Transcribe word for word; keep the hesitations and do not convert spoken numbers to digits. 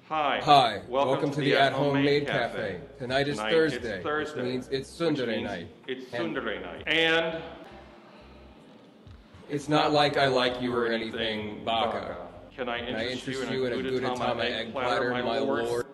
Hi. Hi, Welcome, welcome, to, to the, the At-Home At-Home Maid Maid Cafe. Cafe. Tonight is Tonight Thursday, It's Thursday. which means it's which Tsundere means night. It's And Tsundere night. And it's not like I like you or anything, Baka. Can I Can I interest interest you in a you in a Gudetama Gudetama egg egg platter, platter, my my lord? lord?